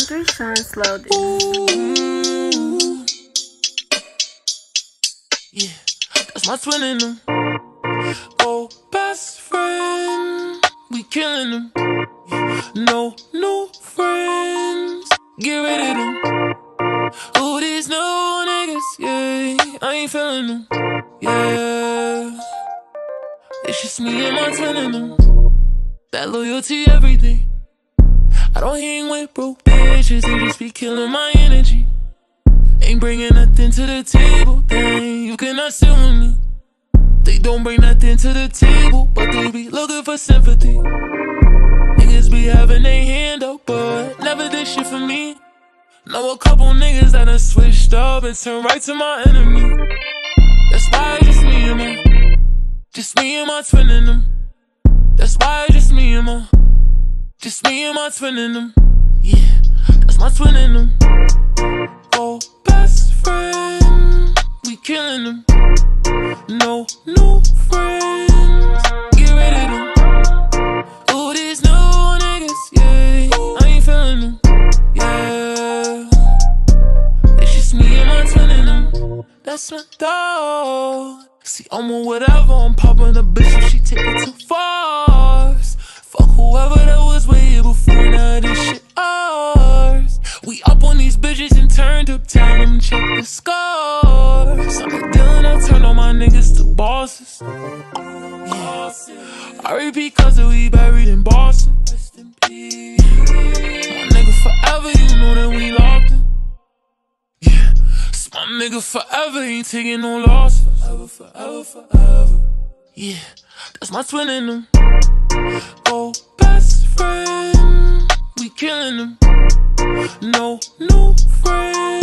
3 Shines loaded. Ooh. Yeah, that's my twin in them. Oh, best friend, we killing them. No new friends, get rid of them. Oh, these new niggas, yeah, I ain't feeling them. Yeah, it's just me and my twin in them. That loyalty, everything. I don't hang with broke bitches, they just be killing my energy. Ain't bringing nothing to the table, dang, you cannot sit with me. They don't bring nothing to the table, but they be looking for sympathy. Niggas be having their hand up, but never did shit for me. Know a couple niggas that done switched up and turned right to my enemy. That's why it's just me and my twin in them. That's why it's just me and my twin in them. Yeah, that's my twin in them. Oh, best friend, we killing them. No new friends, get rid of them. Oh, these new niggas, yeah, I ain't feeling them. Yeah, it's just me and my twin in them. That's my dog. See, I'm on whatever, I'm popping a bitch if she take it too far. Fuck whoever that was way here before, now this shit ours. We up on these bitches and turned up, tell them check the scores. I'm a dealer, I turn all my niggas to bosses. Yeah, I repeat cause we buried in Boston. My nigga forever, you know that we locked him. Yeah, it's my nigga forever, ain't taking no loss. Forever, forever, forever. Yeah, that's my twin in them. Oh, best friend, we killing them. No new friends.